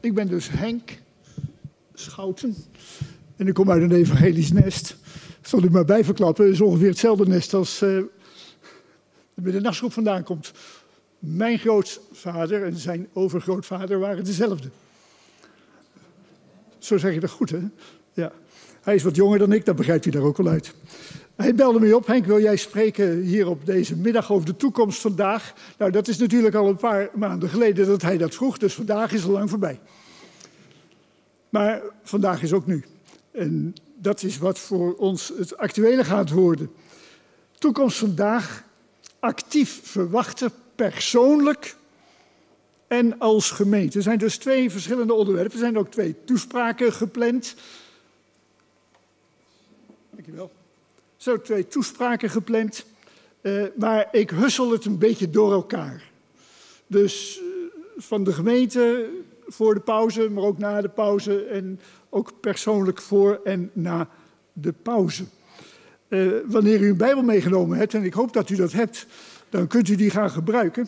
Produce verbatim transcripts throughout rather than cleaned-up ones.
ik ben dus Henk Schouten en ik kom uit een evangelisch nest. Zal u maar bijverklappen, het is ongeveer hetzelfde nest als uh, bij de nachtgroep vandaan komt. Mijn grootvader en zijn overgrootvader waren dezelfde. Zo zeg je dat goed, hè? Ja. Hij is wat jonger dan ik, dat begrijpt u daar ook al uit. Hij belde me op, Henk, wil jij spreken hier op deze middag over de toekomst vandaag? Nou, dat is natuurlijk al een paar maanden geleden dat hij dat vroeg, dus vandaag is al lang voorbij. Maar vandaag is ook nu. En dat is wat voor ons het actuele gaat worden. Toekomst vandaag, actief verwachten, persoonlijk en als gemeente. Er zijn dus twee verschillende onderwerpen. Er zijn ook twee toespraken gepland. Dankjewel. Er zijn ook twee toespraken gepland. Uh, maar ik hussel het een beetje door elkaar. Dus uh, van de gemeente voor de pauze, maar ook na de pauze. En ook persoonlijk voor en na de pauze. Uh, wanneer u een Bijbel meegenomen hebt, en ik hoop dat u dat hebt, dan kunt u die gaan gebruiken.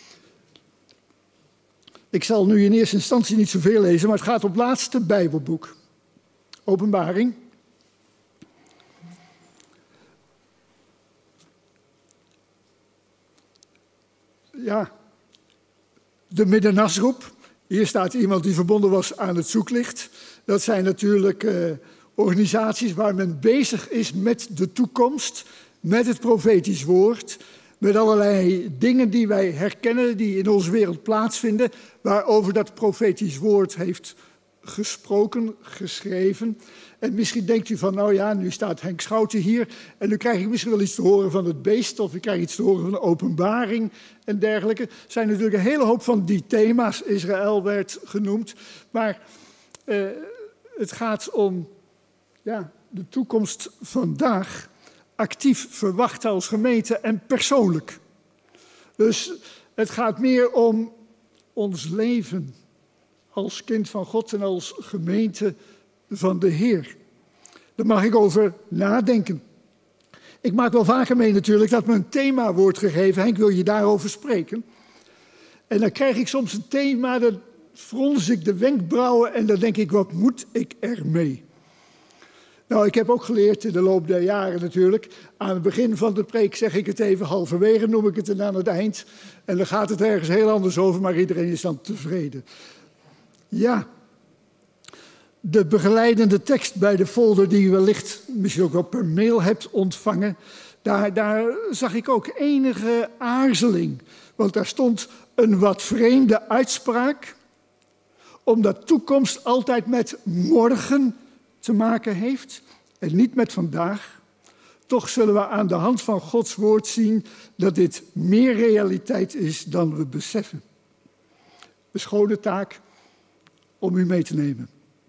Ik zal nu in eerste instantie niet zoveel lezen, maar het gaat om het laatste Bijbelboek. Openbaring. Ja, de middernachtsroep. Hier staat iemand die verbonden was aan het zoeklicht. Dat zijn natuurlijk uh, organisaties waar men bezig is met de toekomst, met het profetisch woord, met allerlei dingen die wij herkennen, die in onze wereld plaatsvinden, waarover dat profetisch woord heeft gesproken, geschreven. En misschien denkt u van, nou ja, nu staat Henk Schouten hier en nu krijg ik misschien wel iets te horen van het beest of ik krijg iets te horen van de openbaring en dergelijke. Er zijn natuurlijk een hele hoop van die thema's, Israël werd genoemd, maar uh, het gaat om ja, de toekomst vandaag, actief verwachten als gemeente en persoonlijk. Dus het gaat meer om ons leven als kind van God en als gemeente van de Heer. Daar mag ik over nadenken. Ik maak wel vaker mee natuurlijk dat me een thema wordt gegeven. Henk, wil je daarover spreken? En dan krijg ik soms een thema, dan frons ik de wenkbrauwen en dan denk ik, wat moet ik ermee? Nou, ik heb ook geleerd in de loop der jaren natuurlijk. Aan het begin van de preek zeg ik het even, halverwege noem ik het en aan het eind. En dan gaat het ergens heel anders over, maar iedereen is dan tevreden. Ja, de begeleidende tekst bij de folder die u wellicht misschien ook wel per mail hebt ontvangen, daar, daar zag ik ook enige aarzeling. Want daar stond een wat vreemde uitspraak, omdat toekomst altijd met morgen te maken heeft en niet met vandaag. Toch zullen we aan de hand van Gods woord zien dat dit meer realiteit is dan we beseffen. Een schone taak om u mee te nemen.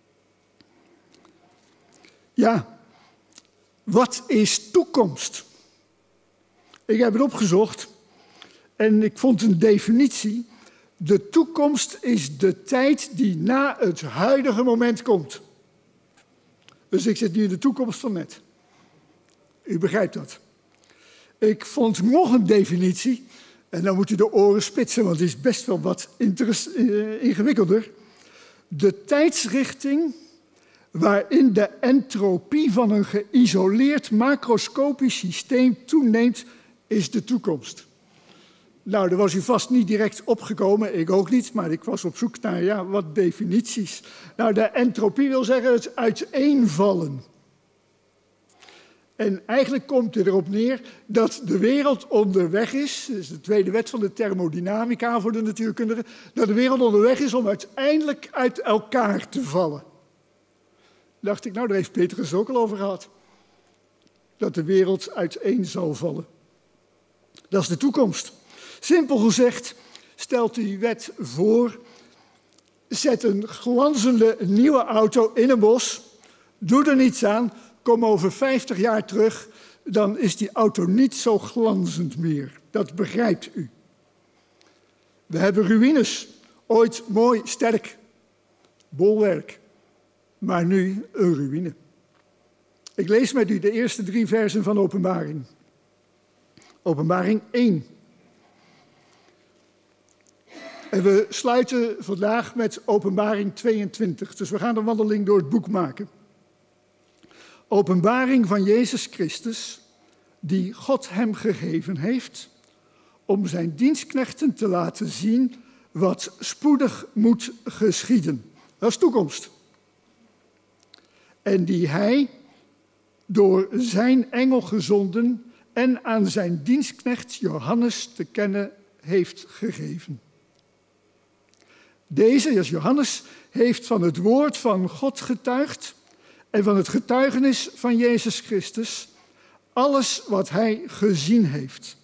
Ja, wat is toekomst? Ik heb het opgezocht en ik vond een definitie. De toekomst is de tijd die na het huidige moment komt. Dus ik zit nu in de toekomst van net. U begrijpt dat. Ik vond nog een definitie, en dan moet u de oren spitsen, want het is best wel wat uh, ingewikkelder. De tijdsrichting waarin de entropie van een geïsoleerd macroscopisch systeem toeneemt, is de toekomst. Nou, daar was u vast niet direct opgekomen, ik ook niet, maar ik was op zoek naar ja, wat definities. Nou, de entropie wil zeggen het uiteenvallen. En eigenlijk komt het erop neer dat de wereld onderweg is, dat is de tweede wet van de thermodynamica voor de natuurkundigen, dat de wereld onderweg is om uiteindelijk uit elkaar te vallen. Dacht ik, nou, daar heeft Petrus ook al over gehad. Dat de wereld uiteen zal vallen. Dat is de toekomst. Simpel gezegd stelt die wet voor, zet een glanzende nieuwe auto in een bos, doe er niets aan, kom over vijftig jaar terug, dan is die auto niet zo glanzend meer. Dat begrijpt u. We hebben ruïnes, ooit mooi, sterk, bolwerk, maar nu een ruïne. Ik lees met u de eerste drie versen van Openbaring. Openbaring één. En we sluiten vandaag met Openbaring tweeëntwintig. Dus we gaan een wandeling door het boek maken. Openbaring van Jezus Christus, die God hem gegeven heeft, om zijn dienstknechten te laten zien wat spoedig moet geschieden. Dat is toekomst. En die hij door zijn engel gezonden en aan zijn dienstknecht Johannes te kennen heeft gegeven. Deze, dat is Johannes, heeft van het woord van God getuigd en van het getuigenis van Jezus Christus alles wat hij gezien heeft.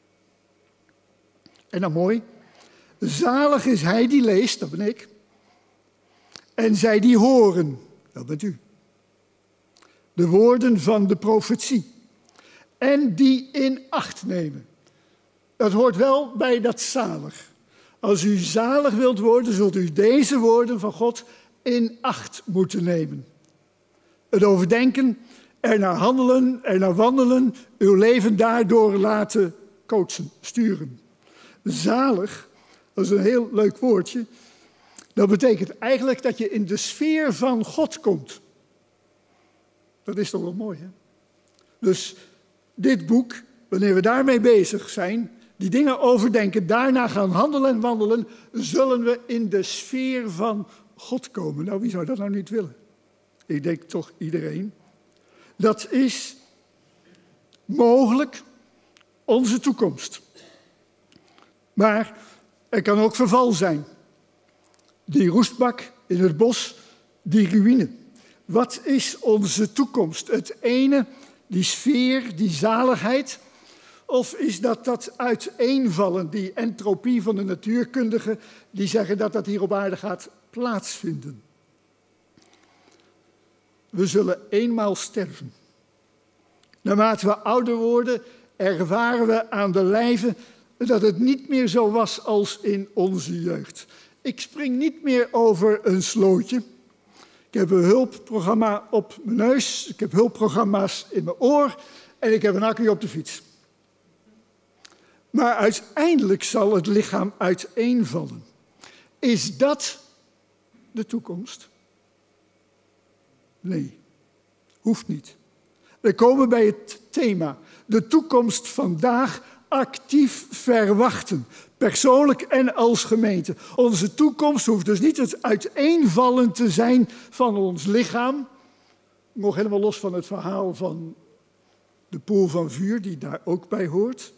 En dan mooi, zalig is hij die leest, dat ben ik, en zij die horen, dat bent u, de woorden van de profetie, en die in acht nemen. Dat hoort wel bij dat zalig. Als u zalig wilt worden, zult u deze woorden van God in acht moeten nemen. Het overdenken, er naar handelen, er naar wandelen, uw leven daardoor laten coachen, sturen. Zalig, dat is een heel leuk woordje. Dat betekent eigenlijk dat je in de sfeer van God komt. Dat is toch wel mooi, hè? Dus dit boek, wanneer we daarmee bezig zijn, die dingen overdenken, daarna gaan handelen en wandelen, zullen we in de sfeer van God komen. Nou, wie zou dat nou niet willen? Ik denk toch iedereen. Dat is mogelijk onze toekomst. Maar er kan ook verval zijn. Die roestbak in het bos, die ruïne. Wat is onze toekomst? Het ene, die sfeer, die zaligheid. Of is dat dat uiteenvallen, die entropie van de natuurkundigen, die zeggen dat dat hier op aarde gaat plaatsvinden? We zullen eenmaal sterven. Naarmate we ouder worden, ervaren we aan de lijve dat het niet meer zo was als in onze jeugd. Ik spring niet meer over een slootje. Ik heb een hulpprogramma op mijn neus, ik heb hulpprogramma's in mijn oor en ik heb een accu op de fiets. Maar uiteindelijk zal het lichaam uiteenvallen. Is dat de toekomst? Nee, hoeft niet. We komen bij het thema. De toekomst vandaag actief verwachten. Persoonlijk en als gemeente. Onze toekomst hoeft dus niet het uiteenvallen te zijn van ons lichaam. Nog helemaal los van het verhaal van de poel van vuur die daar ook bij hoort.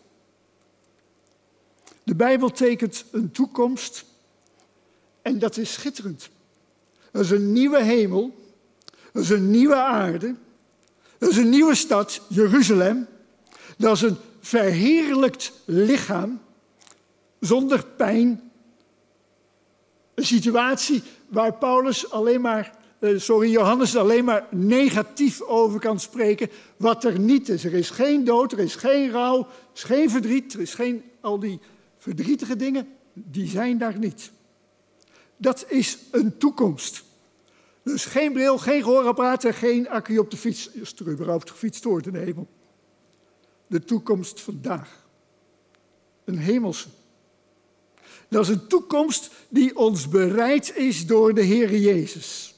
De Bijbel tekent een toekomst en dat is schitterend. Dat is een nieuwe hemel, dat is een nieuwe aarde, dat is een nieuwe stad, Jeruzalem. Dat is een verheerlijkt lichaam, zonder pijn. Een situatie waar Paulus alleen maar, sorry, Johannes alleen maar negatief over kan spreken, wat er niet is. Er is geen dood, er is geen rouw, er is geen verdriet, er is geen al die verdrietige dingen, die zijn daar niet. Dat is een toekomst. Dus geen bril, geen gehoorapparaat en geen accu op de fiets. Als er überhaupt gefietst wordt in de hemel. De toekomst vandaag. Een hemelse. Dat is een toekomst die ons bereid is door de Heer Jezus.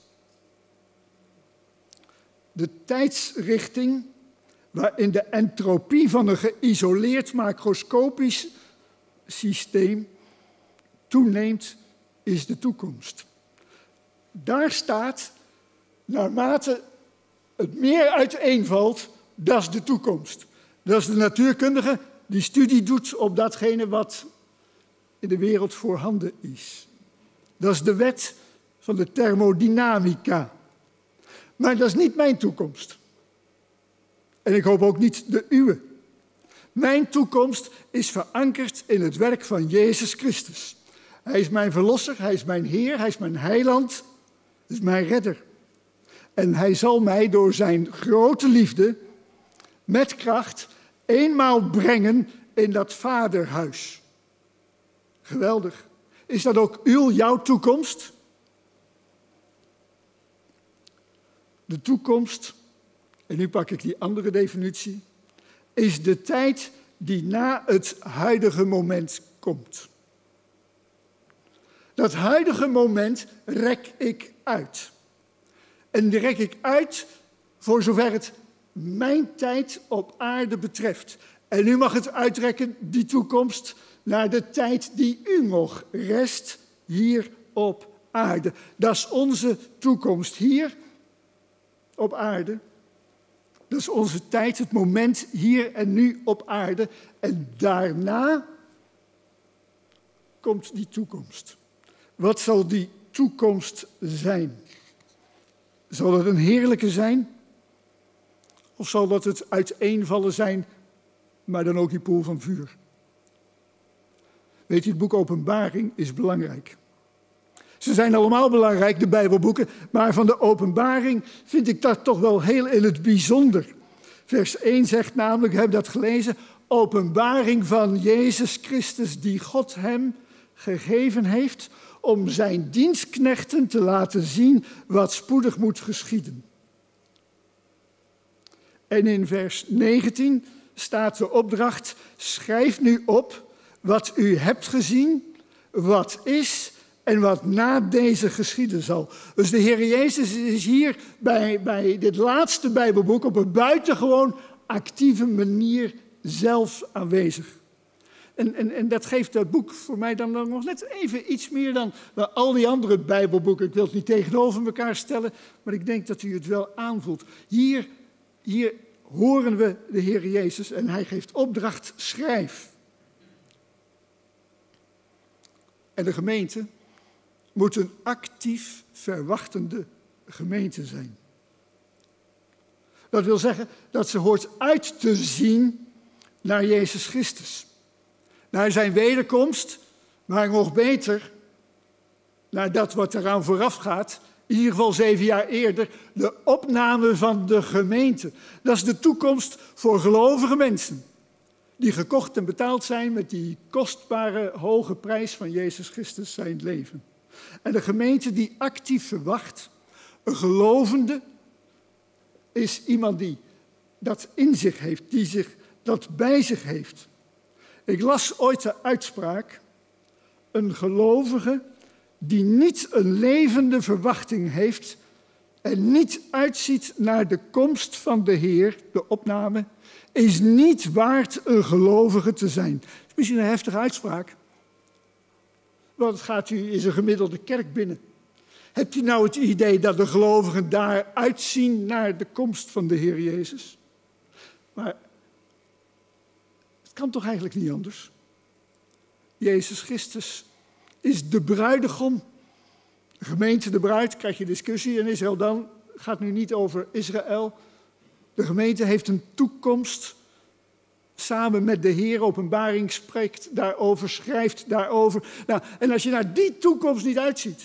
De tijdsrichting waarin de entropie van een geïsoleerd macroscopisch systeem toeneemt, is de toekomst. Daar staat, naarmate het meer uiteenvalt, dat is de toekomst. Dat is de natuurkundige die studie doet op datgene wat in de wereld voorhanden is. Dat is de wet van de thermodynamica. Maar dat is niet mijn toekomst. En ik hoop ook niet de uwe. Mijn toekomst is verankerd in het werk van Jezus Christus. Hij is mijn verlosser, hij is mijn Heer, hij is mijn heiland, hij is mijn redder. En hij zal mij door zijn grote liefde met kracht eenmaal brengen in dat vaderhuis. Geweldig. Is dat ook uw, jouw toekomst? De toekomst, en nu pak ik die andere definitie, is de tijd die na het huidige moment komt. Dat huidige moment rek ik uit. En die rek ik uit voor zover het mijn tijd op aarde betreft. En u mag het uitrekken, die toekomst, naar de tijd die u nog rest hier op aarde. Dat is onze toekomst hier op aarde. Dat is onze tijd, het moment hier en nu op aarde. En daarna komt die toekomst. Wat zal die toekomst zijn? Zal het een heerlijke zijn? Of zal dat het uiteenvallen zijn, maar dan ook die poel van vuur? Weet u, het boek Openbaring is belangrijk. Ze zijn allemaal belangrijk, de Bijbelboeken, maar van de Openbaring vind ik dat toch wel heel in het bijzonder. Vers één zegt namelijk, we hebben dat gelezen, openbaring van Jezus Christus die God hem gegeven heeft om zijn dienstknechten te laten zien wat spoedig moet geschieden. En in vers negentien staat de opdracht, schrijf nu op wat u hebt gezien, wat is en wat na deze geschieden zal. Dus de Heer Jezus is hier bij, bij dit laatste Bijbelboek op een buitengewoon actieve manier zelf aanwezig. En, en, en dat geeft dat boek voor mij dan nog net even iets meer dan, dan al die andere Bijbelboeken. Ik wil het niet tegenover elkaar stellen, maar ik denk dat u het wel aanvoelt. Hier, hier horen we de Heer Jezus en hij geeft opdracht, schrijf. En de gemeente moet een actief verwachtende gemeente zijn. Dat wil zeggen dat ze hoort uit te zien naar Jezus Christus. Naar zijn wederkomst, maar nog beter naar dat wat eraan vooraf gaat. In ieder geval zeven jaar eerder, de opname van de gemeente. Dat is de toekomst voor gelovige mensen. Die gekocht en betaald zijn met die kostbare hoge prijs van Jezus Christus zijn leven. En de gemeente die actief verwacht, een gelovende, is iemand die dat in zich heeft, die zich dat bij zich heeft. Ik las ooit de uitspraak, een gelovige die niet een levende verwachting heeft en niet uitziet naar de komst van de Heer, de opname, is niet waard een gelovige te zijn. Dat is misschien een heftige uitspraak. Want het gaat u in een gemiddelde kerk binnen. Hebt u nou het idee dat de gelovigen daar uitzien naar de komst van de Heer Jezus? Maar het kan toch eigenlijk niet anders? Jezus Christus is de bruidegom. De gemeente, de bruid, krijg je discussie in Israël dan. Het gaat nu niet over Israël. De gemeente heeft een toekomst. Samen met de Heer, openbaring spreekt daarover, schrijft daarover. Nou, en als je naar die toekomst niet uitziet.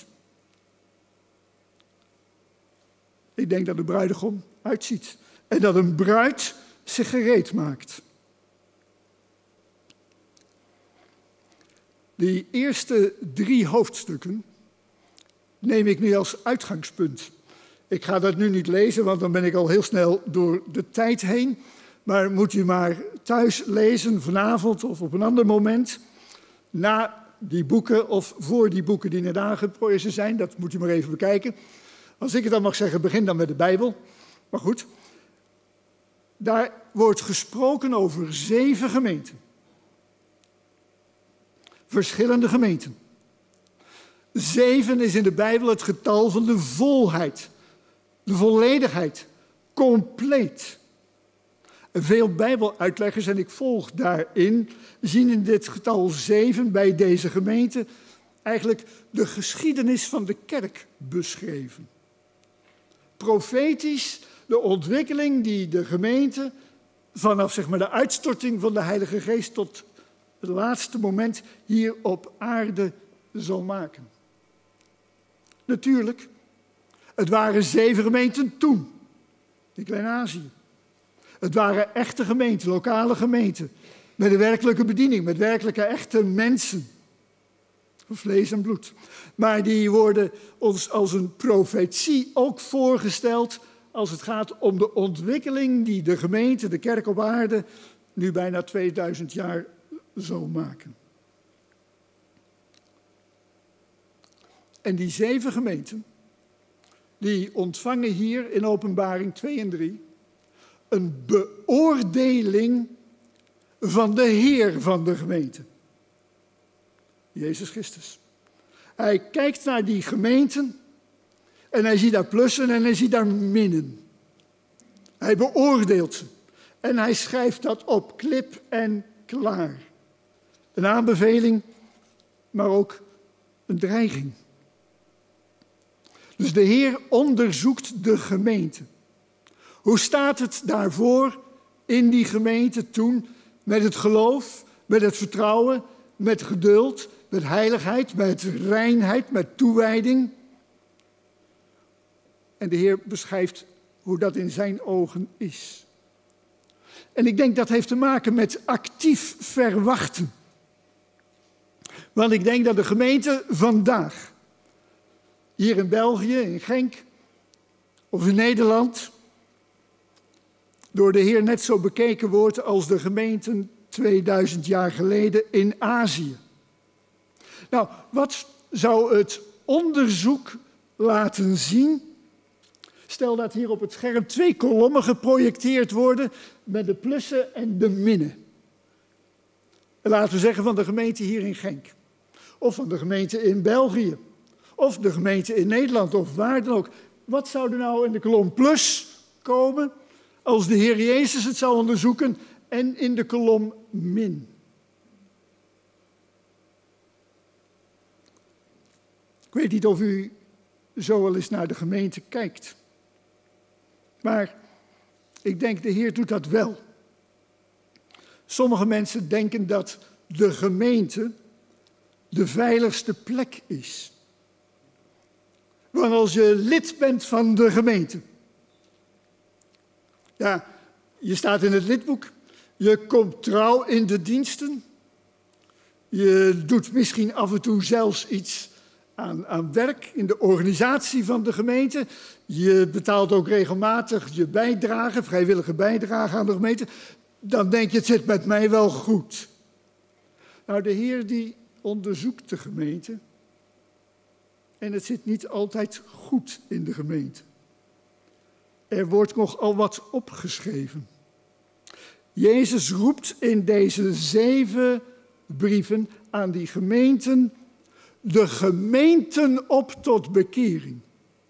Ik denk dat de bruidegom uitziet. En dat een bruid zich gereed maakt. Die eerste drie hoofdstukken neem ik nu als uitgangspunt. Ik ga dat nu niet lezen, want dan ben ik al heel snel door de tijd heen. Maar moet u maar thuis lezen vanavond of op een ander moment. Na die boeken of voor die boeken die net aangeprezen zijn. Dat moet u maar even bekijken. Als ik het dan mag zeggen, begin dan met de Bijbel. Maar goed. Daar wordt gesproken over zeven gemeenten. Verschillende gemeenten. Zeven is in de Bijbel het getal van de volheid. De volledigheid. Compleet. Veel Bijbeluitleggers, en ik volg daarin, zien in dit getal zeven bij deze gemeente eigenlijk de geschiedenis van de kerk beschreven. Profetisch de ontwikkeling die de gemeente vanaf zeg maar, de uitstorting van de Heilige Geest tot het laatste moment hier op aarde zal maken. Natuurlijk, het waren zeven gemeenten toen, in Klein-Azië. Het waren echte gemeenten, lokale gemeenten, met een werkelijke bediening, met werkelijke echte mensen. Van vlees en bloed. Maar die worden ons als een profetie ook voorgesteld als het gaat om de ontwikkeling die de gemeente, de kerk op aarde, nu bijna tweeduizend jaar zal maken. En die zeven gemeenten, die ontvangen hier in Openbaring twee en drie een beoordeling van de Heer van de gemeente. Jezus Christus. Hij kijkt naar die gemeenten en hij ziet daar plussen en hij ziet daar minnen. Hij beoordeelt ze en hij schrijft dat op, klip en klaar. Een aanbeveling, maar ook een dreiging. Dus de Heer onderzoekt de gemeente. Hoe staat het daarvoor in die gemeente toen met het geloof, met het vertrouwen, met geduld, met heiligheid, met reinheid, met toewijding? En de Heer beschrijft hoe dat in zijn ogen is. En ik denk dat heeft te maken met actief verwachten. Want ik denk dat de gemeente vandaag, hier in België, in Genk of in Nederland, door de Heer net zo bekeken wordt als de gemeenten tweeduizend jaar geleden in Azië. Nou, wat zou het onderzoek laten zien? Stel dat hier op het scherm twee kolommen geprojecteerd worden met de plussen en de minnen. Laten we zeggen van de gemeente hier in Genk. Of van de gemeente in België. Of de gemeente in Nederland of waar dan ook. Wat zou er nou in de kolom plus komen als de Heer Jezus het zou onderzoeken en in de kolom min? Ik weet niet of u zo wel eens naar de gemeente kijkt. Maar ik denk de Heer doet dat wel. Sommige mensen denken dat de gemeente de veiligste plek is. Want als je lid bent van de gemeente, ja, je staat in het lidboek, je komt trouw in de diensten, je doet misschien af en toe zelfs iets aan, aan werk in de organisatie van de gemeente, je betaalt ook regelmatig je bijdrage, vrijwillige bijdrage aan de gemeente, dan denk je, het zit met mij wel goed. Nou, de Heer die onderzoekt de gemeente en het zit niet altijd goed in de gemeente. Er wordt nogal wat opgeschreven. Jezus roept in deze zeven brieven aan die gemeenten de gemeenten op tot bekering.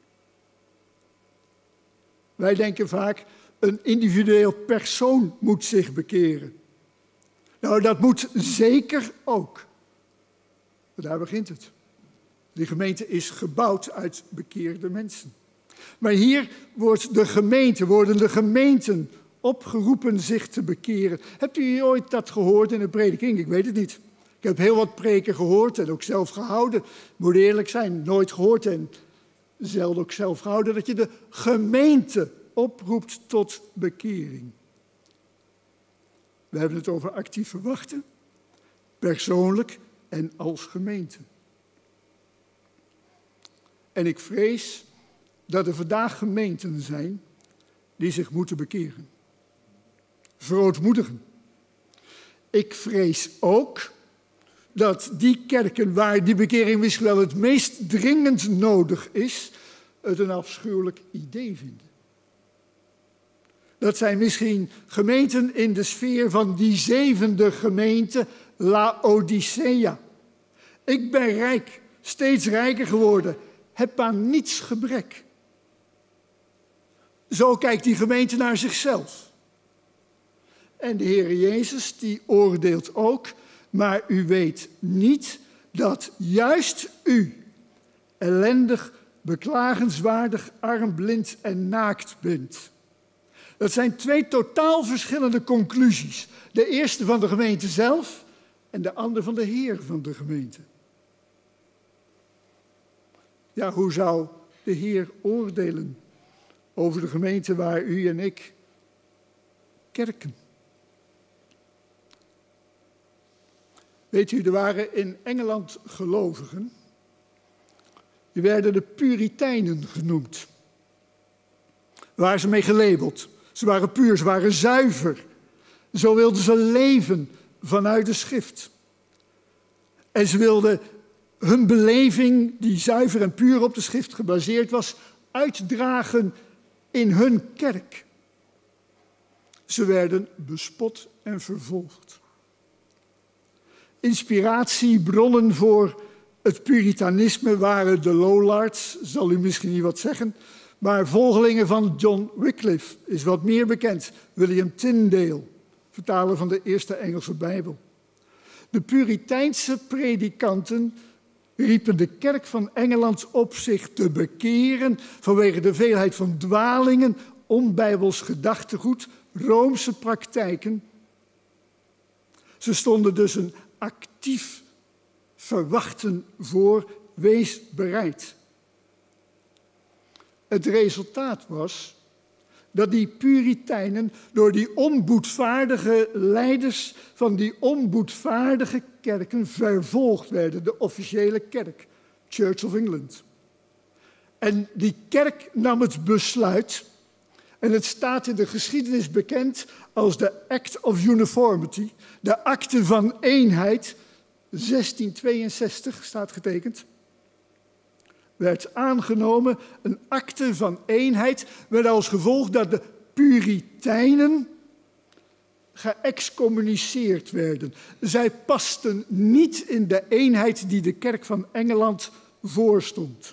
Wij denken vaak, een individueel persoon moet zich bekeren. Nou, dat moet zeker ook. Daar begint het. Die gemeente is gebouwd uit bekeerde mensen. Maar hier wordt de gemeente, worden de gemeenten opgeroepen zich te bekeren. Hebt u ooit dat gehoord in een prediking? Ik weet het niet. Ik heb heel wat preken gehoord en ook zelf gehouden. Moet eerlijk zijn, nooit gehoord en zelden ook zelf gehouden dat je de gemeente oproept tot bekering. We hebben het over actief verwachten, persoonlijk en als gemeente. En ik vrees dat er vandaag gemeenten zijn die zich moeten bekeren. Verootmoedigen. Ik vrees ook dat die kerken waar die bekering misschien wel het meest dringend nodig is, het een afschuwelijk idee vinden. Dat zijn misschien gemeenten in de sfeer van die zevende gemeente Laodicea. Ik ben rijk, steeds rijker geworden, heb aan niets gebrek. Zo kijkt die gemeente naar zichzelf. En de Heer Jezus die oordeelt ook, maar u weet niet dat juist u ellendig, beklagenswaardig, arm, blind en naakt bent. Dat zijn twee totaal verschillende conclusies. De eerste van de gemeente zelf en de andere van de Heer van de gemeente. Ja, hoe zou de Heer oordelen over de gemeente waar u en ik kerken? Weet u, er waren in Engeland gelovigen, die werden de Puritijnen genoemd. Daar waren ze mee gelabeld. Ze waren puur, ze waren zuiver. Zo wilden ze leven vanuit de schrift. En ze wilden hun beleving, die zuiver en puur op de schrift gebaseerd was, uitdragen in hun kerk. Ze werden bespot en vervolgd. Inspiratiebronnen voor het puritanisme waren de Lollards, zal u misschien niet wat zeggen, maar volgelingen van John Wycliffe is wat meer bekend. William Tyndale, vertaler van de eerste Engelse Bijbel. De Puriteinse predikanten riepen de kerk van Engeland op zich te bekeren vanwege de veelheid van dwalingen, onbijbels gedachtegoed, Roomse praktijken. Ze stonden dus een actief verwachten voor, wees bereid. Het resultaat was dat die Puritijnen door die onboedvaardige leiders van die onboedvaardige kerken vervolgd werden, de officiële kerk, Church of England. En die kerk nam het besluit, en het staat in de geschiedenis bekend als de Act of Uniformity, de akte van eenheid, zestien tweeënzestig staat getekend, werd aangenomen, een akte van eenheid, met als gevolg dat de Puritijnen geëxcommuniceerd werden. Zij pasten niet in de eenheid die de kerk van Engeland voorstond.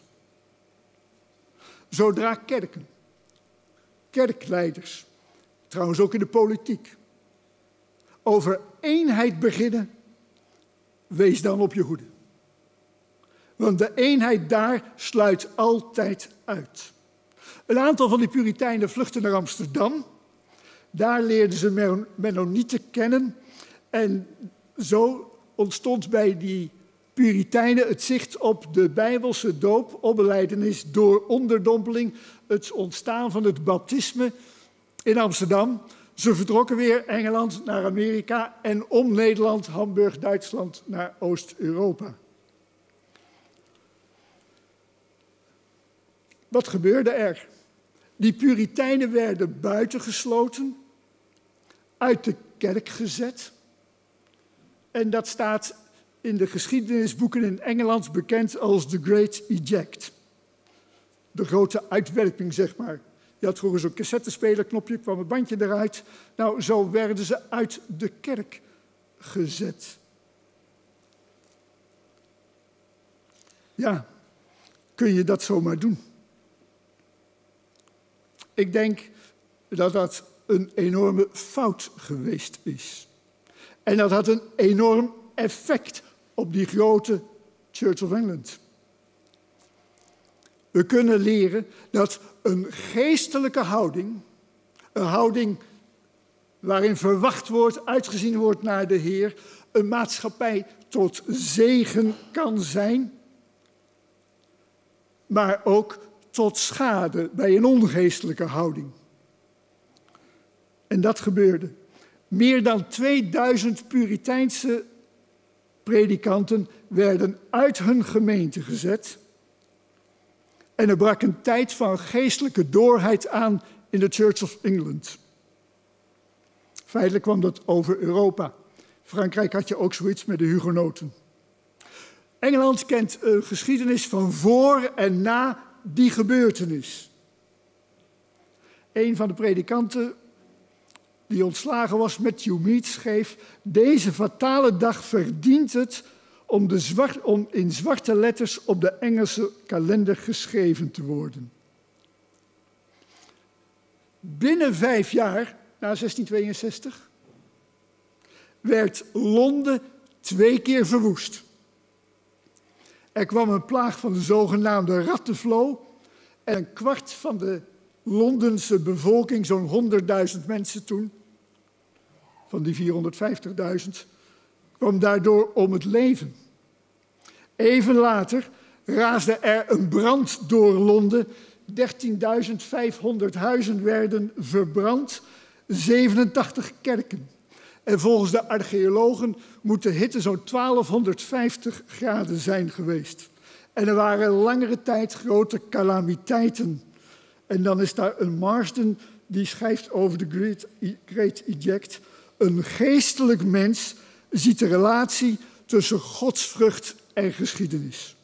Zodra kerken, kerkleiders, trouwens ook in de politiek, over eenheid beginnen, wees dan op je hoede. Want de eenheid daar sluit altijd uit. Een aantal van die Puritijnen vluchtten naar Amsterdam. Daar leerden ze Mennonieten kennen. En zo ontstond bij die Puritijnen het zicht op de Bijbelse doop, opbelijdenis door onderdompeling, het ontstaan van het baptisme in Amsterdam. Ze vertrokken weer Engeland naar Amerika en om Nederland, Hamburg, Duitsland naar Oost-Europa. Wat gebeurde er? Die Puritijnen werden buitengesloten, uit de kerk gezet. En dat staat in de geschiedenisboeken in Engeland bekend als The Great Eject. De grote uitwerping, zeg maar. Je had vroeger zo'n cassettespelerknopje, kwam een bandje eruit. Nou, zo werden ze uit de kerk gezet. Ja, kun je dat zomaar doen? Ik denk dat dat een enorme fout geweest is. En dat had een enorm effect op die grote Church of England. We kunnen leren dat een geestelijke houding, een houding waarin verwacht wordt, uitgezien wordt naar de Heer, een maatschappij tot zegen kan zijn, maar ook tot schade bij een ongeestelijke houding. En dat gebeurde. Meer dan tweeduizend Puriteinse predikanten werden uit hun gemeente gezet. En er brak een tijd van geestelijke doorheid aan in de Church of England. Feitelijk kwam dat over Europa. Frankrijk had je ook zoiets met de Hugenoten. Engeland kent een geschiedenis van voor en na die gebeurtenis. Een van de predikanten die ontslagen was, Matthew Mead, schreef: deze fatale dag verdient het om, de zwart, om in zwarte letters op de Engelse kalender geschreven te worden. Binnen vijf jaar, na zestien tweeënzestig, werd Londen twee keer verwoest. Er kwam een plaag van de zogenaamde rattenvloot en een kwart van de Londense bevolking, zo'n honderdduizend mensen toen, van die vierhonderdvijftigduizend, kwam daardoor om het leven. Even later raasde er een brand door Londen. dertienduizend vijfhonderd huizen werden verbrand, zevenentachtig kerken. En volgens de archeologen moet de hitte zo'n twaalfhonderdvijftig graden zijn geweest. En er waren langere tijd grote calamiteiten. En dan is daar een Marsden die schrijft over de Great, Great Eject. Een geestelijk mens ziet de relatie tussen godsvrucht en geschiedenis.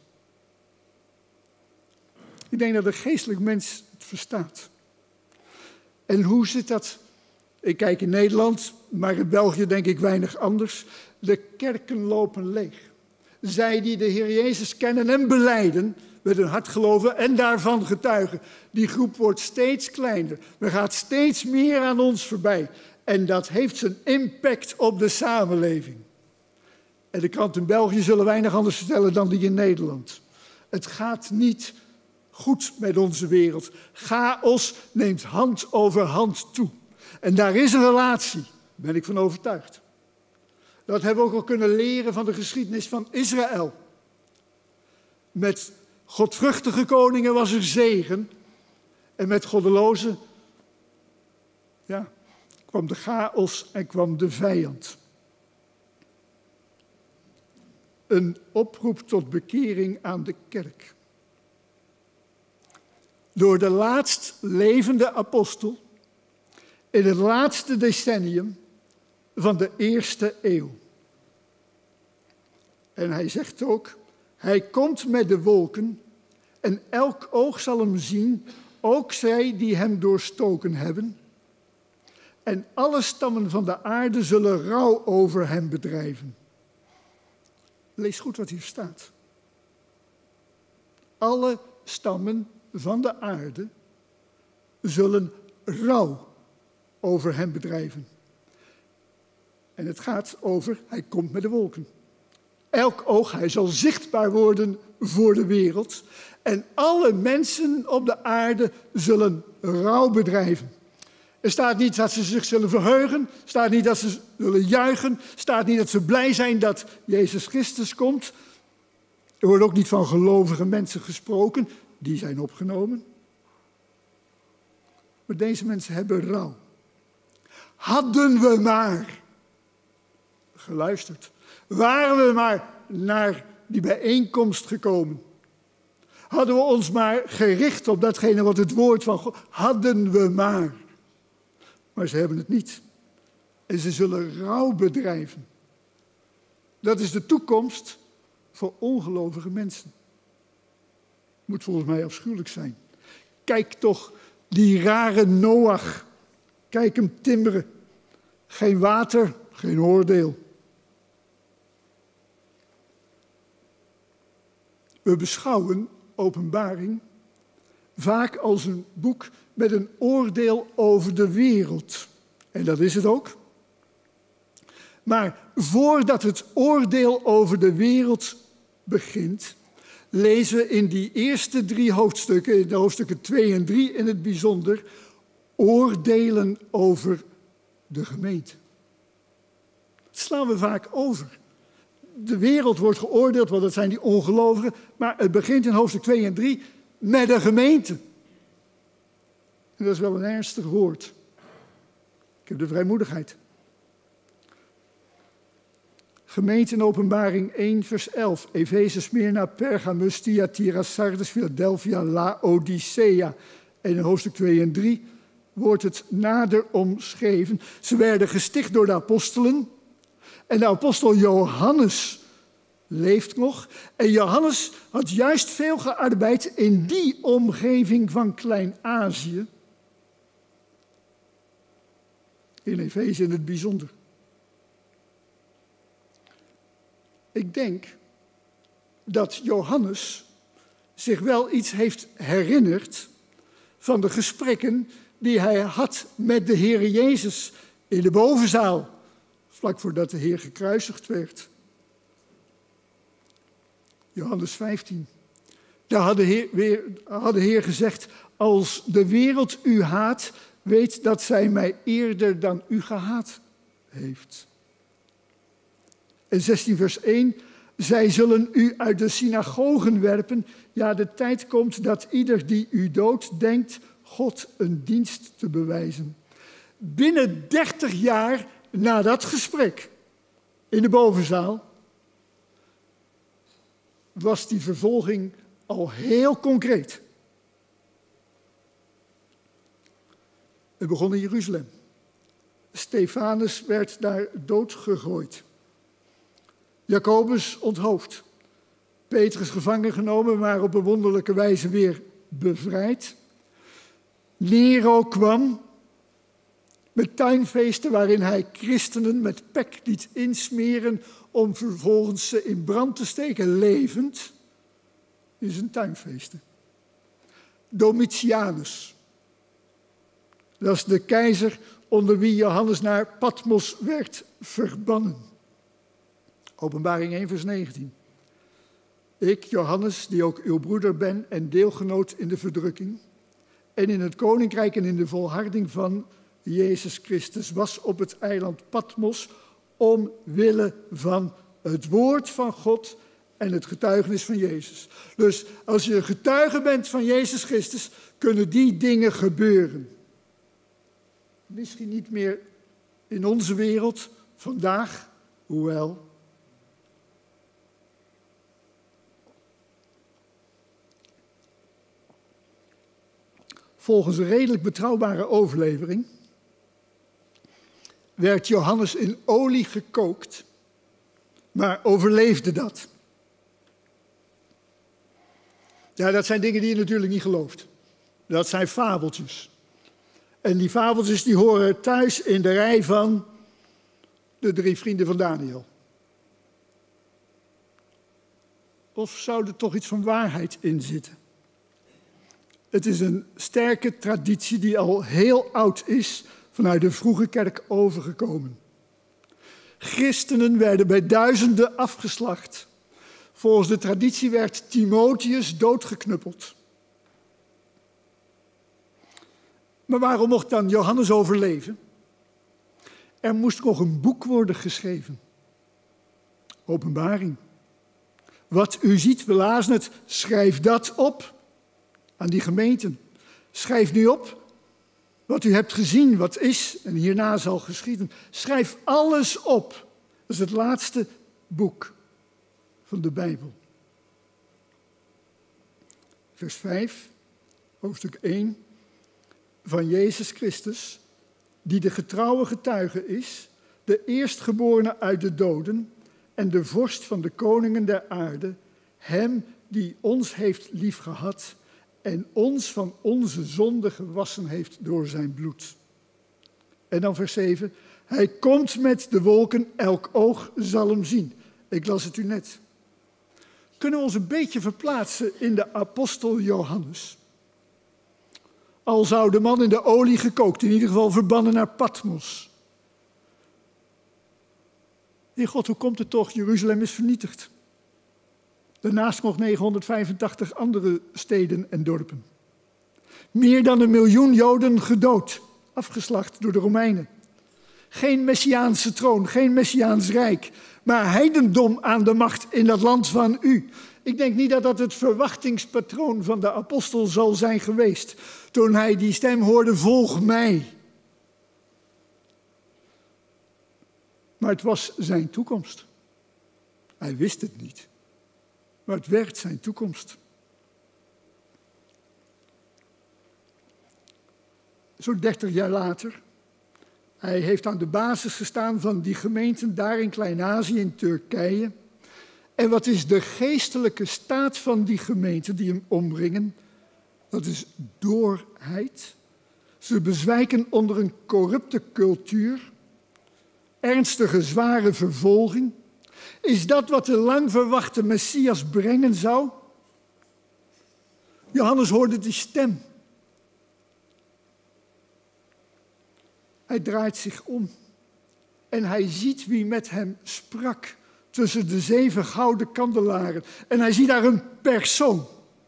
Ik denk dat een geestelijk mens het verstaat. En hoe zit dat? Ik kijk in Nederland, maar in België denk ik weinig anders. De kerken lopen leeg. Zij die de Heer Jezus kennen en belijden, met hun hart geloven en daarvan getuigen. Die groep wordt steeds kleiner. Er gaat steeds meer aan ons voorbij. En dat heeft zijn impact op de samenleving. En de kranten in België zullen weinig anders vertellen dan die in Nederland. Het gaat niet goed met onze wereld. Chaos neemt hand over hand toe. En daar is een relatie, daar ben ik van overtuigd. Dat hebben we ook al kunnen leren van de geschiedenis van Israël. Met godvruchtige koningen was er zegen. En met goddeloze, ja, kwam de chaos en kwam de vijand. Een oproep tot bekering aan de kerk. Door de laatst levende apostel in het laatste decennium van de eerste eeuw. En hij zegt ook, hij komt met de wolken en elk oog zal hem zien, ook zij die hem doorstoken hebben. En alle stammen van de aarde zullen rouw over hem bedrijven. Lees goed wat hier staat. Alle stammen van de aarde zullen rouw over hem bedrijven. En het gaat over, hij komt met de wolken. Elk oog, hij zal zichtbaar worden voor de wereld. En alle mensen op de aarde zullen rouw bedrijven. Er staat niet dat ze zich zullen verheugen. Er staat niet dat ze zullen juichen. Er staat niet dat ze blij zijn dat Jezus Christus komt. Er wordt ook niet van gelovige mensen gesproken. Die zijn opgenomen. Maar deze mensen hebben rouw. Hadden we maar geluisterd. Waren we maar naar die bijeenkomst gekomen. Hadden we ons maar gericht op datgene wat het woord van God. Hadden we maar. Maar ze hebben het niet. En ze zullen rouw bedrijven. Dat is de toekomst voor ongelovige mensen. Moet volgens mij afschuwelijk zijn. Kijk toch die rare Noach. Kijk hem timmeren. Geen water, geen oordeel. We beschouwen Openbaring vaak als een boek met een oordeel over de wereld. En dat is het ook. Maar voordat het oordeel over de wereld begint, lezen we in die eerste drie hoofdstukken, in de hoofdstukken twee en drie in het bijzonder, oordelen over de gemeente. Dat slaan we vaak over. De wereld wordt geoordeeld, want dat zijn die ongelovigen, maar het begint in hoofdstuk twee en drie met de gemeente. En dat is wel een ernstig woord. Ik heb de vrijmoedigheid. Gemeente in Openbaring één, vers elf. Efeze, Smyrna, Pergamus, Thyatira, Sardes, Philadelphia, Laodicea. En in hoofdstuk twee en drie wordt het nader omschreven. Ze werden gesticht door de apostelen. En de apostel Johannes leeft nog. En Johannes had juist veel gearbeid in die omgeving van Klein-Azië. In Efeze in het bijzonder. Ik denk dat Johannes zich wel iets heeft herinnerd van de gesprekken die hij had met de Heer Jezus in de bovenzaal, vlak voordat de Heer gekruisigd werd. Johannes vijftien. Daar had de Heer, weer, had de Heer gezegd, als de wereld u haat, weet dat zij mij eerder dan u gehaat heeft. En zestien vers één, zij zullen u uit de synagogen werpen. Ja, de tijd komt dat ieder die u doodt denkt God een dienst te bewijzen. Binnen dertig jaar na dat gesprek in de bovenzaal was die vervolging al heel concreet. Het begon in Jeruzalem. Stefanus werd daar doodgegooid. Jacobus onthoofd. Petrus gevangen genomen, maar op een wonderlijke wijze weer bevrijd. Nero kwam met tuinfeesten waarin hij christenen met pek liet insmeren om vervolgens ze in brand te steken, levend, in zijn tuinfeesten. Domitianus, dat is de keizer onder wie Johannes naar Patmos werd verbannen. Openbaring één vers negentien. Ik, Johannes, die ook uw broeder ben en deelgenoot in de verdrukking en in het koninkrijk en in de volharding van Jezus Christus, was op het eiland Patmos omwille van het woord van God en het getuigenis van Jezus. Dus als je getuige bent van Jezus Christus, kunnen die dingen gebeuren. Misschien niet meer in onze wereld vandaag, hoewel. Volgens een redelijk betrouwbare overlevering werd Johannes in olie gekookt, maar overleefde dat. Ja, dat zijn dingen die je natuurlijk niet gelooft. Dat zijn fabeltjes. En die fabeltjes die horen thuis in de rij van de drie vrienden van Daniel. Of zou er toch iets van waarheid in zitten? Het is een sterke traditie die al heel oud is, vanuit de vroege kerk overgekomen. Christenen werden bij duizenden afgeslacht. Volgens de traditie werd Timotheus doodgeknuppeld. Maar waarom mocht dan Johannes overleven? Er moest nog een boek worden geschreven. Openbaring. Wat u ziet, we lazen het, schrijf dat op aan die gemeenten. Schrijf nu op wat u hebt gezien, wat is en hierna zal geschieden. Schrijf alles op. Dat is het laatste boek van de Bijbel. Vers vijf, hoofdstuk één. Van Jezus Christus, die de getrouwe getuige is, de eerstgeborene uit de doden en de vorst van de koningen der aarde, hem die ons heeft liefgehad en ons van onze zonde gewassen heeft door zijn bloed. En dan vers zeven, hij komt met de wolken, elk oog zal hem zien. Ik las het u net. Kunnen we ons een beetje verplaatsen in de apostel Johannes? Al zou de man in de olie gekookt, in ieder geval verbannen naar Patmos. Heer God, hoe komt het toch? Jeruzalem is vernietigd. Daarnaast nog negenhonderdvijfentachtig andere steden en dorpen. Meer dan een miljoen Joden gedood, afgeslacht door de Romeinen. Geen messiaanse troon, geen messiaans rijk, maar heidendom aan de macht in dat land van u. Ik denk niet dat dat het verwachtingspatroon van de apostel zal zijn geweest, toen hij die stem hoorde, volg mij. Maar het was zijn toekomst. Hij wist het niet, maar het werd zijn toekomst. Zo'n dertig jaar later, hij heeft aan de basis gestaan van die gemeenten daar in Klein-Azië, in Turkije. En wat is de geestelijke staat van die gemeenten die hem omringen? Dat is doorheid. Ze bezwijken onder een corrupte cultuur. Ernstige, zware vervolging. Is dat wat de lang verwachte Messias brengen zou? Johannes hoorde die stem. Hij draait zich om. En hij ziet wie met hem sprak tussen de zeven gouden kandelaren. En hij ziet daar een persoon.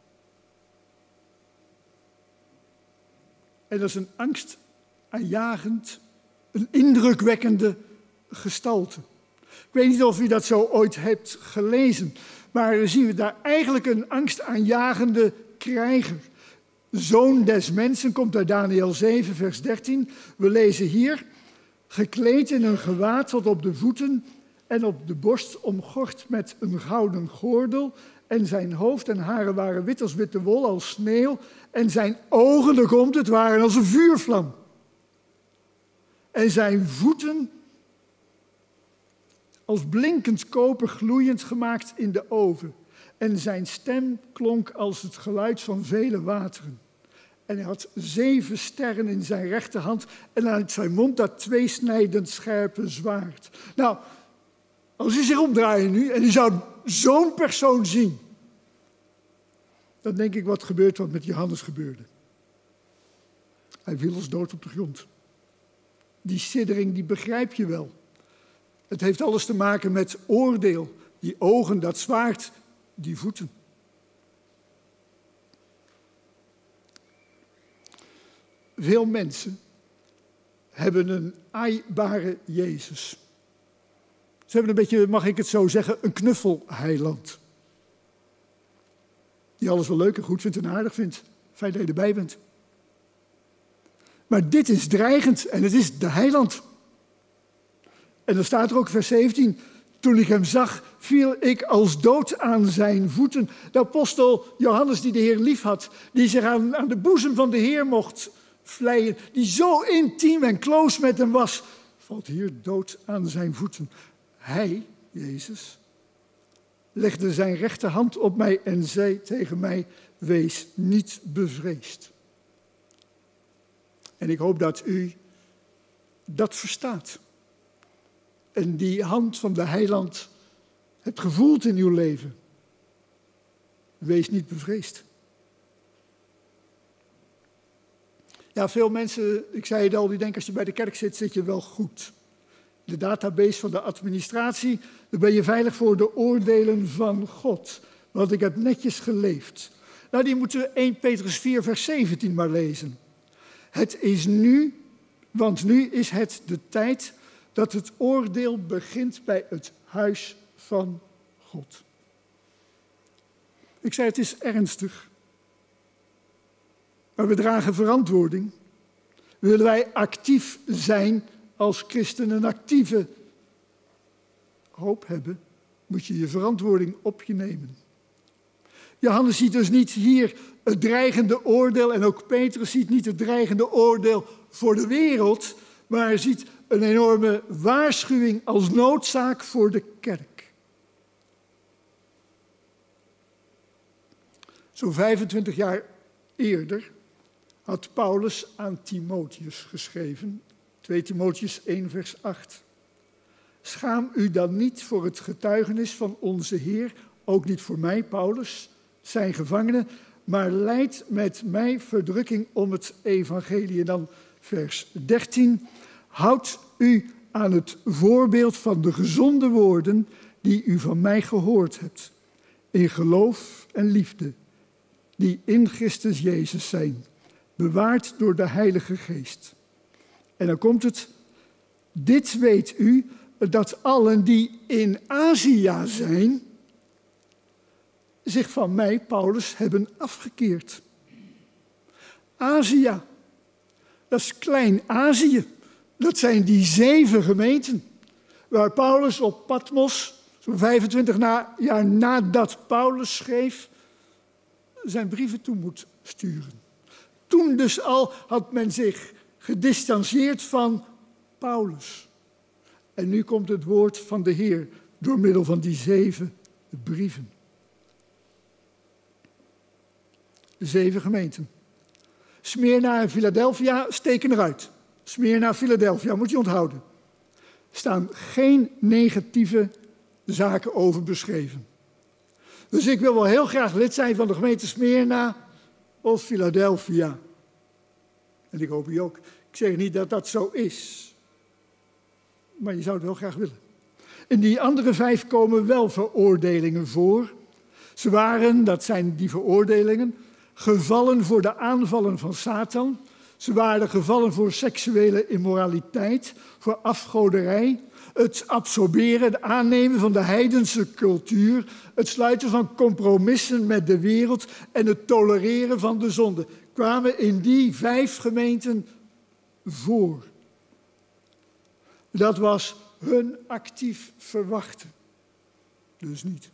En dat is een angstaanjagend, een indrukwekkende gestalte. Ik weet niet of u dat zo ooit hebt gelezen, maar dan zien we daar eigenlijk een angstaanjagende krijger. Zoon des mensen, komt uit Daniel zeven, vers dertien. We lezen hier, gekleed in een gewaad tot op de voeten en op de borst omgord met een gouden gordel. En zijn hoofd en haren waren wit als witte wol, als sneeuw. En zijn ogen, daar komt het, waren als een vuurvlam. En zijn voeten als blinkend koper gloeiend gemaakt in de oven. En zijn stem klonk als het geluid van vele wateren. En hij had zeven sterren in zijn rechterhand en uit zijn mond dat tweesnijdend scherpe zwaard. Nou, als u zich omdraait nu en u zou zo'n persoon zien, dan denk ik wat gebeurt wat met Johannes gebeurde. Hij viel als dood op de grond. Die siddering, die begrijp je wel. Het heeft alles te maken met oordeel. Die ogen, dat zwaard, die voeten. Veel mensen hebben een aaibare Jezus. Ze hebben een beetje, mag ik het zo zeggen, een knuffelheiland. Die alles wel leuk en goed vindt en aardig vindt. Fijn dat je erbij bent. Maar dit is dreigend en het is de heiland. En dan staat er ook vers zeventien. Toen ik hem zag, viel ik als dood aan zijn voeten. De apostel Johannes die de Heer lief had, die zich aan, aan de boezem van de Heer mocht vleien, die zo intiem en close met hem was, valt hier dood aan zijn voeten. Hij, Jezus, legde zijn rechterhand op mij en zei tegen mij, wees niet bevreesd. En ik hoop dat u dat verstaat. En die hand van de heiland hebt gevoeld in uw leven. Wees niet bevreesd. Ja, veel mensen, ik zei het al, die denken als je bij de kerk zit, zit je wel goed. De database van de administratie, dan ben je veilig voor de oordelen van God. Want ik heb netjes geleefd. Nou, die moeten we eerste Petrus vier vers zeventien maar lezen. Het is nu, want nu is het de tijd dat het oordeel begint bij het huis van God. Ik zei, het is ernstig. Maar we dragen verantwoording. Willen wij actief zijn als christenen, een actieve hoop hebben, moet je je verantwoording op je nemen. Johannes ziet dus niet hier het dreigende oordeel en ook Petrus ziet niet het dreigende oordeel voor de wereld, maar hij ziet een enorme waarschuwing als noodzaak voor de kerk. Zo'n vijfentwintig jaar eerder had Paulus aan Timotheus geschreven, twee Timotheus één vers acht. Schaam u dan niet voor het getuigenis van onze Heer, ook niet voor mij, Paulus, zijn gevangene, maar lijd met mij verdrukking om het evangelie. En dan vers dertien. Houd u aan het voorbeeld van de gezonde woorden die u van mij gehoord hebt, in geloof en liefde, die in Christus Jezus zijn, bewaard door de Heilige Geest. En dan komt het, dit weet u, dat allen die in Azië zijn, zich van mij, Paulus, hebben afgekeerd. Azië, dat is Klein-Azië. Dat zijn die zeven gemeenten waar Paulus op Patmos, zo'n vijfentwintig jaar nadat Paulus schreef, zijn brieven toe moet sturen. Toen dus al had men zich gedistanceerd van Paulus. En nu komt het woord van de Heer door middel van die zeven brieven. Zeven gemeenten. Smyrna en Philadelphia steken eruit. Smyrna en Philadelphia, moet je onthouden. Er staan geen negatieve zaken over beschreven. Dus ik wil wel heel graag lid zijn van de gemeente Smyrna of Philadelphia. En ik hoop u ook. Ik zeg niet dat dat zo is. Maar je zou het wel graag willen. In die andere vijf komen wel veroordelingen voor. Ze waren, dat zijn die veroordelingen, gevallen voor de aanvallen van Satan. Ze waren gevallen voor seksuele immoraliteit, voor afgoderij, het absorberen, het aannemen van de heidense cultuur, het sluiten van compromissen met de wereld en het tolereren van de zonde. Kwamen in die vijf gemeenten voor. Dat was hun actief verwachten. Dus niet.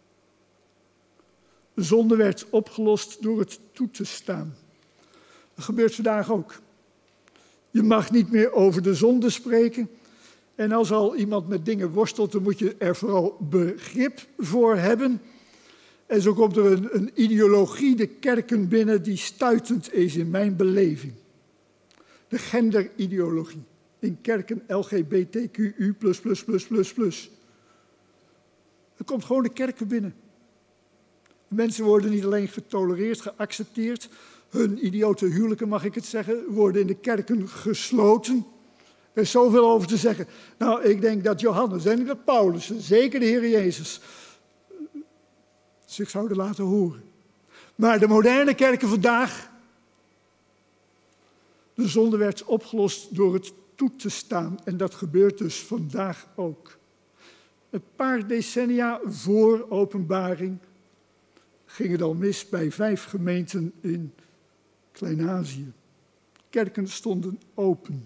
De zonde werd opgelost door het toe te staan. Dat gebeurt vandaag ook. Je mag niet meer over de zonde spreken. En als al iemand met dingen worstelt, dan moet je er vooral begrip voor hebben. En zo komt er een, een ideologie de kerken binnen die stuitend is in mijn beleving. De genderideologie. In kerken L G B T Q U plus, plus, plus, plus, plus. Er komt gewoon de kerken binnen. Mensen worden niet alleen getolereerd, geaccepteerd. Hun idiote huwelijken, mag ik het zeggen, worden in de kerken gesloten. Er is zoveel over te zeggen. Nou, ik denk dat Johannes en dat Paulus, en zeker de Heer Jezus, zich zouden laten horen. Maar de moderne kerken vandaag, de zonde werd opgelost door het toe te staan. En dat gebeurt dus vandaag ook. Een paar decennia voor openbaring ging het al mis bij vijf gemeenten in Klein-Azië. Kerken stonden open.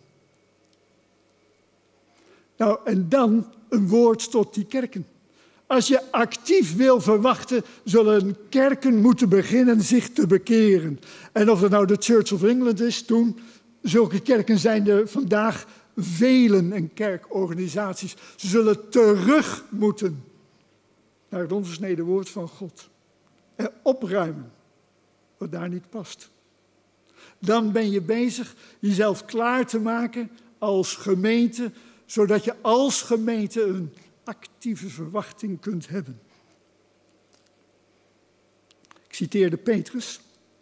Nou, en dan een woord tot die kerken. Als je actief wil verwachten, zullen kerken moeten beginnen zich te bekeren. En of het nou de Church of England is toen, zulke kerken zijn er vandaag velen en kerkorganisaties. Ze zullen terug moeten naar het onversneden woord van God. En opruimen wat daar niet past. Dan ben je bezig jezelf klaar te maken als gemeente, zodat je als gemeente een actieve verwachting kunt hebben. Ik citeerde Petrus.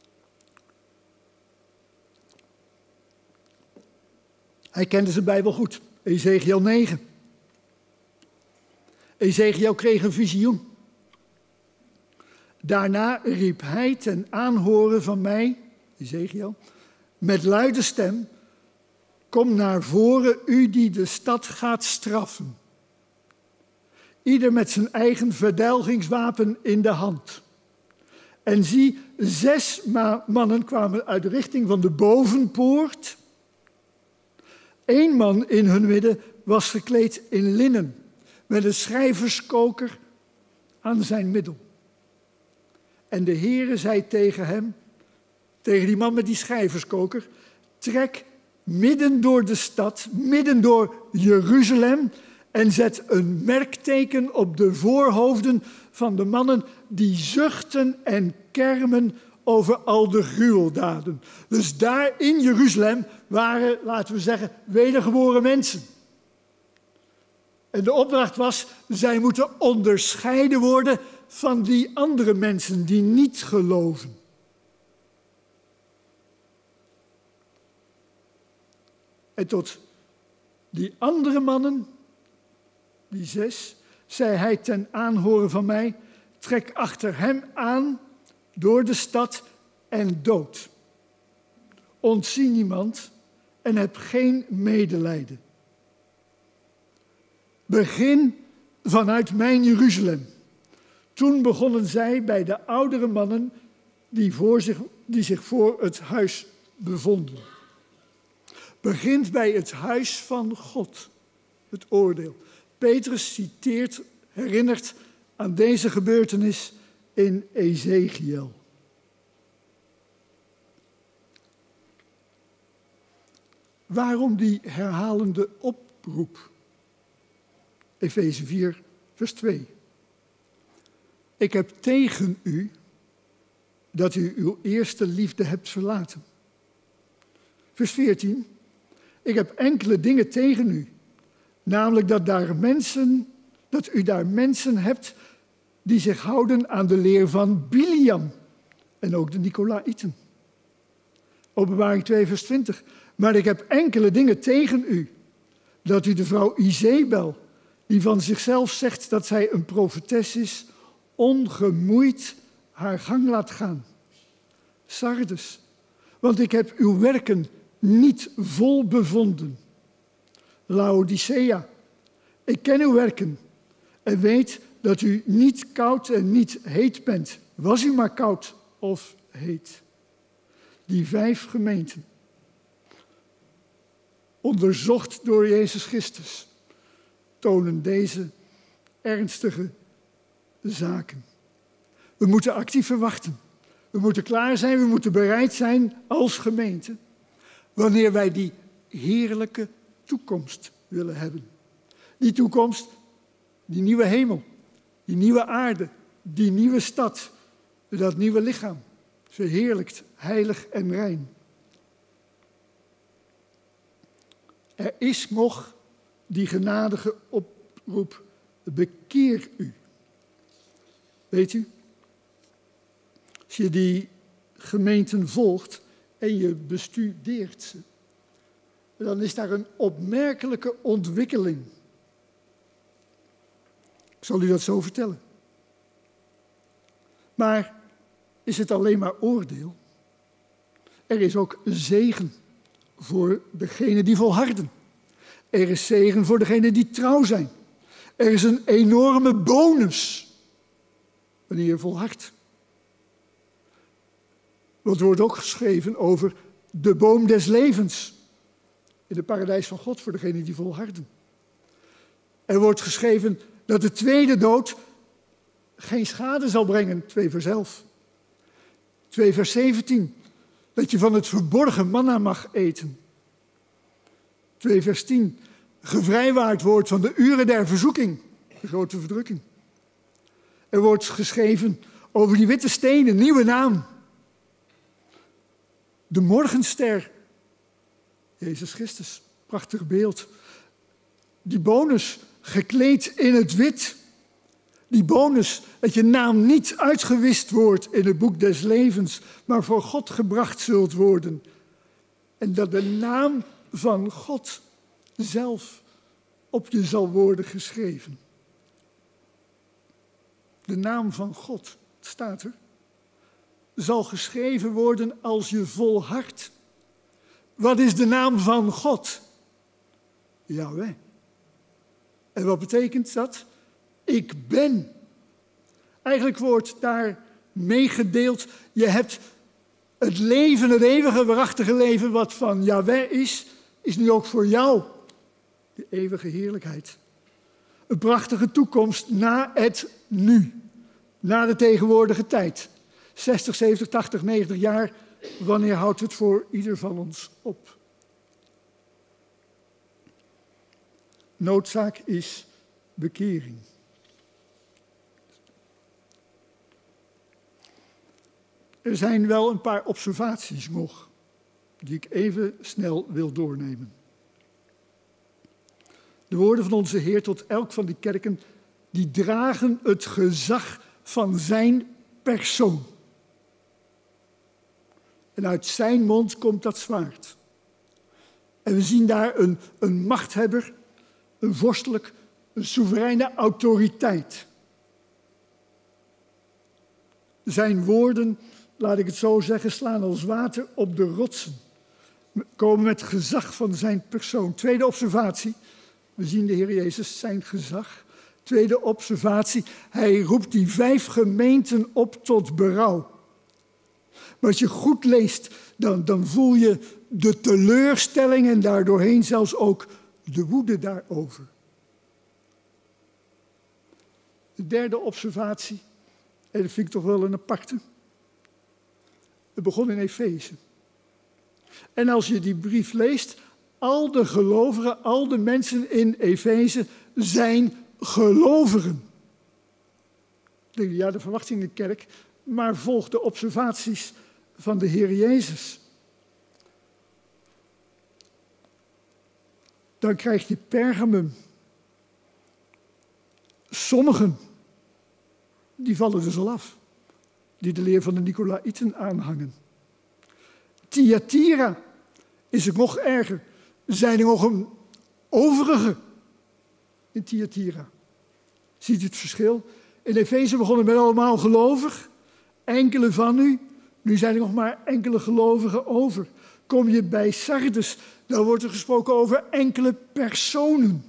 Hij kende zijn Bijbel goed. Ezekiel negen. Ezekiel kreeg een visioen. Daarna riep hij ten aanhoren van mij, Ezekiel, met luide stem: kom naar voren, u die de stad gaat straffen. Ieder met zijn eigen verdelgingswapen in de hand. En zie, zes ma- mannen kwamen uit de richting van de bovenpoort. Eén man in hun midden was gekleed in linnen, met een schrijverskoker aan zijn middel. En de Heere zei tegen hem, tegen die man met die schrijverskoker: trek midden door de stad, midden door Jeruzalem, en zet een merkteken op de voorhoofden van de mannen die zuchten en kermen over al de gruweldaden. Dus daar in Jeruzalem waren, laten we zeggen, wedergeboren mensen. En de opdracht was, zij moeten onderscheiden worden van die andere mensen die niet geloven. En tot die andere mannen, die zes, zei hij ten aanhoren van mij: trek achter hem aan door de stad en dood. Ontzie niemand en heb geen medelijden. Begin vanuit mijn Jeruzalem. Toen begonnen zij bij de oudere mannen die, voor zich, die zich voor het huis bevonden. Begint bij het huis van God, het oordeel. Petrus citeert, herinnert aan deze gebeurtenis in Ezekiel. Waarom die herhalende oproep? Efeze vier, vers twee. Ik heb tegen u dat u uw eerste liefde hebt verlaten. Vers veertien. Ik heb enkele dingen tegen u. Namelijk dat, daar mensen, dat u daar mensen hebt die zich houden aan de leer van Biliam. En ook de Nicolaïten. Openbaring twee, vers twintig. Maar ik heb enkele dingen tegen u. Dat u de vrouw Izebel, die van zichzelf zegt dat zij een profetes is, ongemoeid haar gang laat gaan. Sardes, want ik heb uw werken niet vol bevonden. Laodicea, ik ken uw werken en weet dat u niet koud en niet heet bent. Was u maar koud of heet. Die vijf gemeenten, onderzocht door Jezus Christus, tonen deze ernstige zaken. We moeten actief verwachten. We moeten klaar zijn, we moeten bereid zijn als gemeente, wanneer wij die heerlijke toekomst willen hebben. Die toekomst, die nieuwe hemel, die nieuwe aarde, die nieuwe stad, Dat nieuwe lichaam, verheerlijkt, heilig en rein. Er is nog die genadige oproep, bekeer u. Weet u, als je die gemeenten volgt en je bestudeert ze, dan is daar een opmerkelijke ontwikkeling. Ik zal u dat zo vertellen. Maar is het alleen maar oordeel? Er is ook zegen voor degenen die volharden. Er is zegen voor degenen die trouw zijn. Er is een enorme bonus wanneer je volhardt. Want er wordt ook geschreven over de boom des levens in het paradijs van God voor degenen die volharden. Er wordt geschreven dat de tweede dood geen schade zal brengen, twee vers elf. twee vers zeventien, dat je van het verborgen manna mag eten. twee vers tien, gevrijwaard wordt van de uren der verzoeking, de grote verdrukking. Er wordt geschreven over die witte stenen, nieuwe naam. De morgenster, Jezus Christus, prachtig beeld. Die bonus, gekleed in het wit. Die bonus, dat je naam niet uitgewist wordt in het boek des levens, maar voor God gebracht zult worden. En dat de naam van God zelf op je zal worden geschreven. De naam van God, het staat er, zal geschreven worden als je volhardt. Wat is de naam van God? Jaweh. En wat betekent dat? Ik ben. Eigenlijk wordt daar meegedeeld, je hebt het leven, het eeuwige, waarachtige leven wat van Jaweh is, is nu ook voor jou de eeuwige heerlijkheid. Een prachtige toekomst na het nu, na de tegenwoordige tijd. zestig, zeventig, tachtig, negentig jaar, wanneer houdt het voor ieder van ons op? Noodzaak is bekering. Er zijn wel een paar observaties nog, die ik even snel wil doornemen. De woorden van onze Heer tot elk van die kerken, die dragen het gezag van zijn persoon. En uit zijn mond komt dat zwaard. En we zien daar een, een machthebber, een vorstelijk, een soevereine autoriteit. Zijn woorden, laat ik het zo zeggen, slaan als water op de rotsen. Komen met gezag van zijn persoon. Tweede observatie, we zien de Heer Jezus zijn gezag. Tweede observatie, hij roept die vijf gemeenten op tot berouw. Maar als je goed leest, dan, dan voel je de teleurstelling en daardoorheen zelfs ook de woede daarover. De derde observatie, en dat vind ik toch wel een aparte. Het begon in Efeze. En als je die brief leest, al de gelovigen, al de mensen in Efeze zijn gelovigen. Ik denk, ja, de verwachting in de kerk, maar volg de observaties van de Heer Jezus. Dan krijg je Pergamum. Sommigen, die vallen dus al af, die de leer van de Nicolaïten aanhangen. Thyatira is het nog erger. Er zijn er nog een overige in Thyatira. Ziet u het verschil? In Efeze begonnen met allemaal gelovig. Enkele van u. Nu zijn er nog maar enkele gelovigen over. Kom je bij Sardes, dan wordt er gesproken over enkele personen.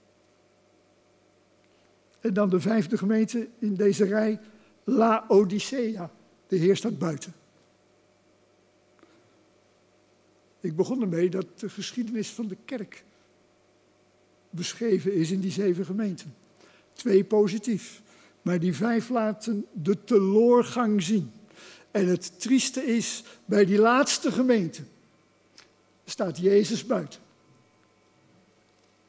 En dan de vijfde gemeente in deze rij, Laodicea. De Heer staat buiten. Ik begon ermee dat de geschiedenis van de kerk beschreven is in die zeven gemeenten. Twee positief, maar die vijf laten de teloorgang zien. En het trieste is, bij die laatste gemeente staat Jezus buiten.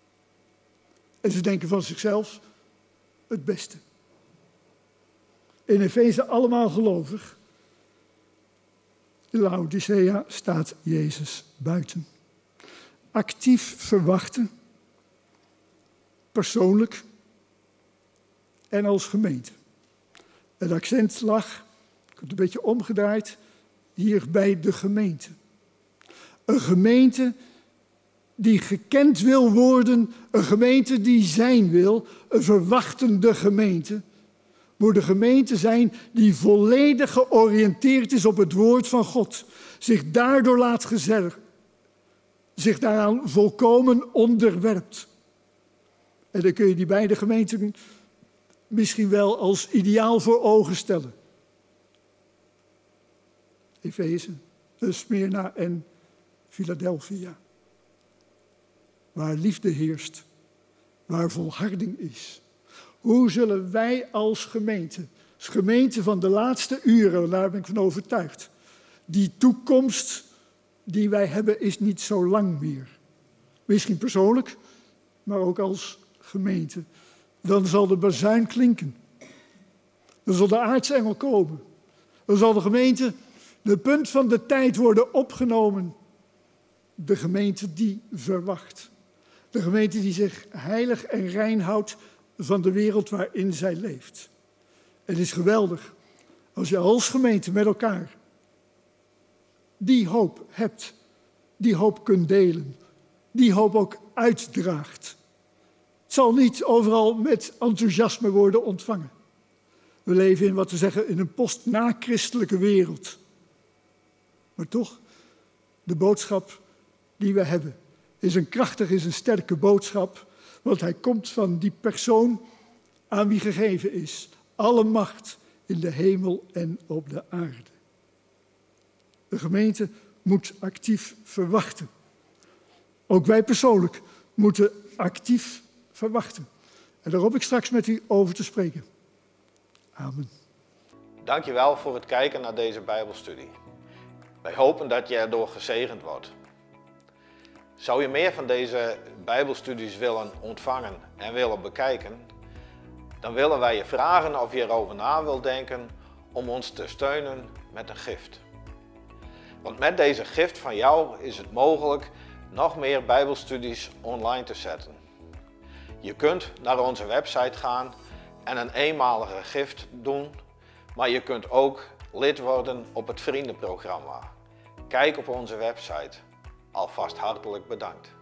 En ze denken van zichzelf het beste. in Efeze allemaal gelovig. In Laodicea staat Jezus buiten. Actief verwachten, persoonlijk en als gemeente. Het accent lag, ik heb het een beetje omgedraaid, hier bij de gemeente. Een gemeente die gekend wil worden, een gemeente die zijn wil, een verwachtende gemeente, moet een gemeente zijn die volledig georiënteerd is op het woord van God, zich daardoor laat gezelligen, zich daaraan volkomen onderwerpt. En dan kun je die beide gemeenten misschien wel als ideaal voor ogen stellen. Efeze, Smyrna en Philadelphia. Waar liefde heerst, waar volharding is. Hoe zullen wij als gemeente, als gemeente van de laatste uren, daar ben ik van overtuigd, die toekomst die wij hebben is niet zo lang meer. Misschien persoonlijk, maar ook als gemeente. Dan zal de bazuin klinken. Dan zal de aartsengel komen. Dan zal de gemeente, de punt van de tijd worden opgenomen. De gemeente die verwacht. De gemeente die zich heilig en rein houdt van de wereld waarin zij leeft. Het is geweldig als je als gemeente met elkaar die hoop hebt, die hoop kunt delen, die hoop ook uitdraagt. Het zal niet overal met enthousiasme worden ontvangen. We leven in wat we zeggen in een post-na-christelijke wereld. Maar toch, de boodschap die we hebben is een krachtige, is een sterke boodschap, want hij komt van die persoon aan wie gegeven is alle macht in de hemel en op de aarde. De gemeente moet actief verwachten. Ook wij persoonlijk moeten actief verwachten. En daar hoop ik straks met u over te spreken. Amen. Dankjewel voor het kijken naar deze Bijbelstudie. Wij hopen dat je erdoor gezegend wordt. Zou je meer van deze Bijbelstudies willen ontvangen en willen bekijken, dan willen wij je vragen of je erover na wilt denken om ons te steunen met een gift. Want met deze gift van jou is het mogelijk nog meer Bijbelstudies online te zetten. Je kunt naar onze website gaan en een eenmalige gift doen, maar je kunt ook lid worden op het vriendenprogramma. Kijk op onze website. Alvast hartelijk bedankt.